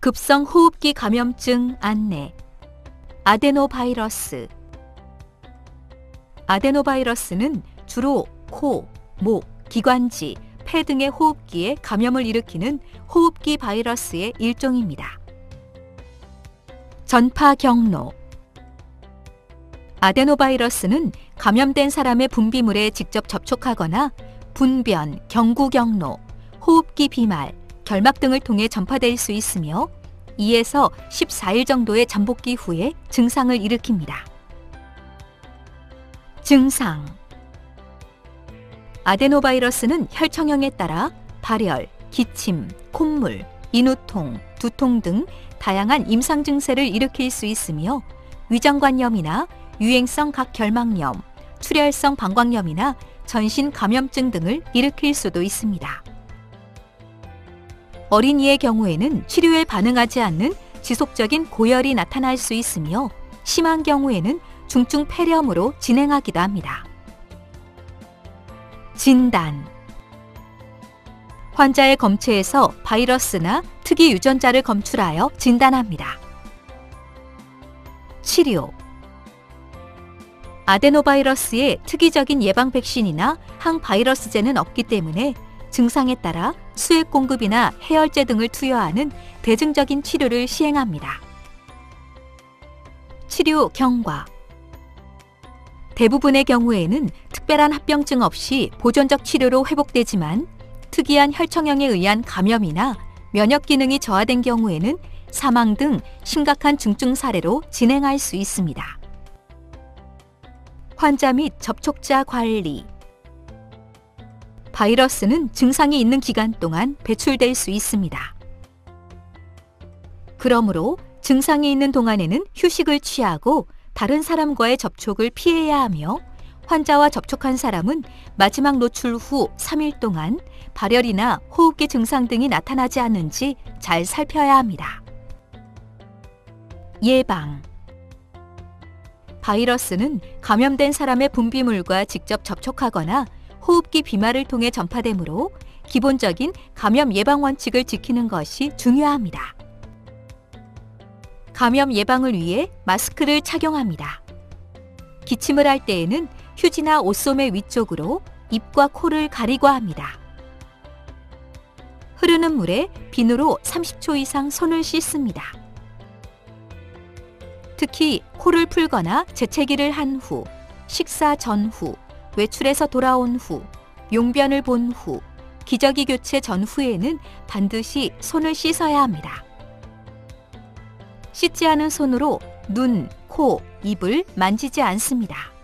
급성 호흡기 감염증 안내. 아데노바이러스. 아데노바이러스는 주로 코, 목, 기관지, 폐 등의 호흡기에 감염을 일으키는 호흡기 바이러스의 일종입니다. 전파 경로. 아데노바이러스는 감염된 사람의 분비물에 직접 접촉하거나 분변, 경구 경로, 호흡기 비말, 결막 등을 통해 전파될 수 있으며 2에서 14일 정도의 잠복기 후에 증상을 일으킵니다. 증상. 아데노바이러스는 혈청형에 따라 발열, 기침, 콧물, 인후통, 두통 등 다양한 임상 증세를 일으킬 수 있으며 위장관염이나 유행성 각결막염, 출혈성 방광염이나 전신 감염증 등을 일으킬 수도 있습니다. 어린이의 경우에는 치료에 반응하지 않는 지속적인 고열이 나타날 수 있으며 심한 경우에는 중증 폐렴으로 진행하기도 합니다. 진단. 환자의 검체에서 바이러스나 특이 유전자를 검출하여 진단합니다. 치료. 아데노바이러스의 특이적인 예방 백신이나 항바이러스제는 없기 때문에 증상에 따라 수액 공급이나 해열제 등을 투여하는 대증적인 치료를 시행합니다. 치료 경과. 대부분의 경우에는 특별한 합병증 없이 보존적 치료로 회복되지만 특이한 혈청형에 의한 감염이나 면역 기능이 저하된 경우에는 사망 등 심각한 중증 사례로 진행할 수 있습니다. 환자 및 접촉자 관리. 바이러스는 증상이 있는 기간 동안 배출될 수 있습니다. 그러므로 증상이 있는 동안에는 휴식을 취하고 다른 사람과의 접촉을 피해야 하며 환자와 접촉한 사람은 마지막 노출 후 3일 동안 발열이나 호흡기 증상 등이 나타나지 않는지 잘 살펴야 합니다. 예방. 바이러스는 감염된 사람의 분비물과 직접 접촉하거나 호흡기 비말을 통해 전파되므로 기본적인 감염 예방 원칙을 지키는 것이 중요합니다. 감염 예방을 위해 마스크를 착용합니다. 기침을 할 때에는 휴지나 옷소매 위쪽으로 입과 코를 가리고 합니다. 흐르는 물에 비누로 30초 이상 손을 씻습니다. 특히 코를 풀거나 재채기를 한 후, 식사 전후, 외출해서 돌아온 후, 용변을 본 후, 기저귀 교체 전후에는 반드시 손을 씻어야 합니다. 씻지 않은 손으로 눈, 코, 입을 만지지 않습니다.